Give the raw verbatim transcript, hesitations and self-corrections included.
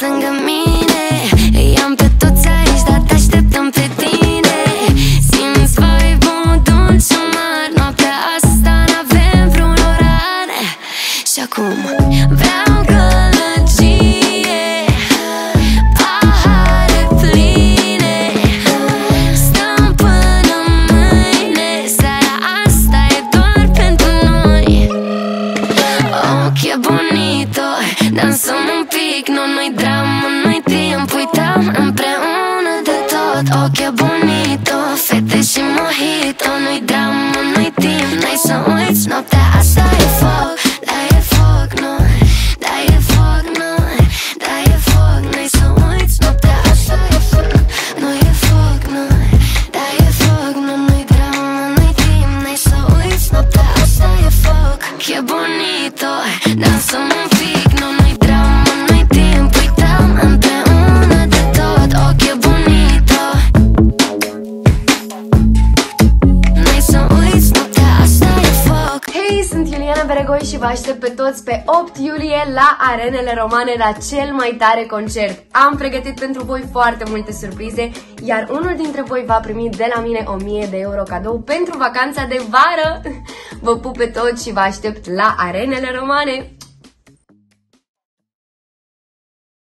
lângă mine. I-am pe toți aici, dar te așteptăm pe tine. Simți vibe-ul dulce mare. Noaptea asta n-avem vreun orar. Și acum vreau gălăgie, pahare pline. Stăm până mâine, seara asta e doar pentru noi. Oh, che bonito, dansăm un pic, nu nu-i dramă, nu-i timp. Uităm împreună de tot. Oh, che bonito, fete și mojito. Nu-i dramă, nu-i timp, n-ai să uiți. Noaptea asta e foc, da e foc, nu, da e foc, nu, da e foc. N-ai să uiți, noaptea asta e foc. Nu e foc, nu, da e foc, nu, nu-i dramă, nu-i timp, n-ai să uiți. Noaptea asta e foc, che bonito, dansăm un pic, nu nu-i dramă, nu-i timp. Uităm împreună de tot. Oh, che bonito, n-ai să uiți, noaptea asta e foc. Hei, sunt Iuliana Beregoi și vă aștept pe toți pe opt iulie la Arenele Romane, la cel mai tare concert. Am pregătit pentru voi foarte multe surprize, iar unul dintre voi va primi de la mine o mie de euro cadou pentru vacanța de vară. Vă pup pe toți și vă aștept la Arenele Romane.